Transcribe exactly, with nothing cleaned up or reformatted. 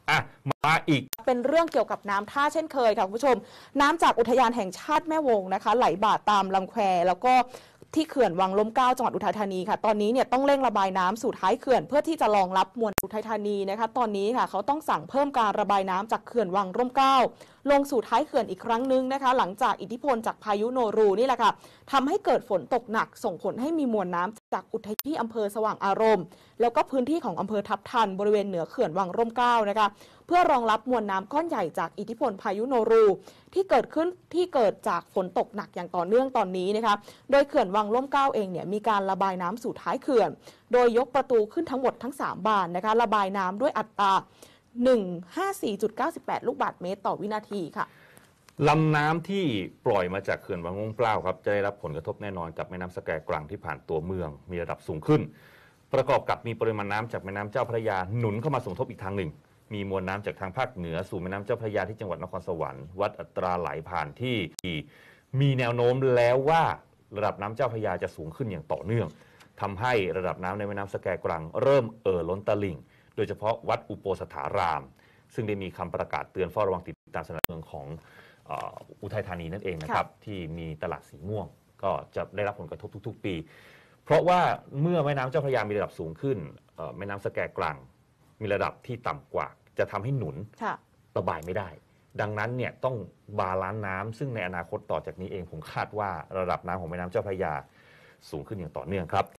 อ่ะมาอีกเป็นเรื่องเกี่ยวกับน้ำท่าเช่นเคยค่ะคุณผู้ชมน้ำจากอุทยานแห่งชาติแม่วงนะคะไหลบ่าตามลำแควแล้วก็ที่เขื่อนวังล้มเกล้าจังหวัดอุทัยธานีค่ะตอนนี้เนี่ยต้องเร่งระบายน้ำสู่ท้ายเขื่อนเพื่อที่จะรองรับมวลอุทัยธานีนะคะตอนนี้ค่ะเขาต้องสั่งเพิ่มการระบายน้ำจากเขื่อนวังร่มเกล้าลงสู่ท้ายเขื่อนอีกครั้งนึงนะคะหลังจากอิทธิพลจากพายุโนรูนี่แหละค่ะทำให้เกิดฝนตกหนักส่งผลให้มีมวลน้ำจากอุทยที่อำเภอสว่างอารมณ์แล้วก็พื้นที่ของอำเภอทับทันบริเวณเหนือเขื่อนวังร่มเกล้านะคะเพื่อรองรับมวลน้ำก้อนใหญ่จากอิทธิพลพายุโนรูที่เกิดขึ้นที่เกิดจากฝนตกหนักอย่างต่อเนื่องตอนนี้นะคะโดยเขื่อนวังร่มเกล้าเองเนี่ยมีการระบายน้ำสู่ท้ายเขื่อนโดยยกประตูขึ้นทั้งหมดทั้งสามบานนะคะระบายน้ำด้วยอัตรา หนึ่งร้อยห้าสิบสี่จุดเก้าแปด ลูกบาศก์เมตรต่อวินาทีค่ะลำน้ำที่ปล่อยมาจากเขื่อนวังร่มเกล้าครับจะได้รับผลกระทบแน่นอนกับแม่น้ำสแกกรังที่ผ่านตัวเมืองมีระดับสูงขึ้นประกอบกับมีปริมาณน้ำจากแม่น้ำเจ้าพระยาหนุนเข้ามาสมทบอีกทางหนึ่งมีมวลน้ำจากทางภาคเหนือสู่แม่น้ำเจ้าพระยาที่จังหวัดนครสวรรค์วัดอัตราไหลผ่านที่มีแนวโน้มแล้วว่าระดับน้ำเจ้าพระยาจะสูงขึ้นอย่างต่อเนื่องทำให้ระดับน้ำในแม่น้ำสแกกรังเริ่มเอ่อล้นตลิ่งโดยเฉพาะวัดอุโปสถารามซึ่งได้มีคำประกาศเตือนเฝ้าระวังติดตามสถานการณ์ของอุทัยธานีนั่นเองนะครับที่มีตลาดสีม่วงก็จะได้รับผลกระทบทุกๆปีเพราะว่าเมื่อแม่น้ำเจ้าพระยามีระดับสูงขึ้นแม่น้ำสแกกรังมีระดับที่ต่ำกว่าจะทำให้หนุนระบายไม่ได้ดังนั้นเนี่ยต้องบาลานซ์น้ำซึ่งในอนาคตต่อจากนี้เองผมคาดว่าระดับน้ำของแม่น้ำเจ้าพระยาสูงขึ้นอย่างต่อเนื่องครับ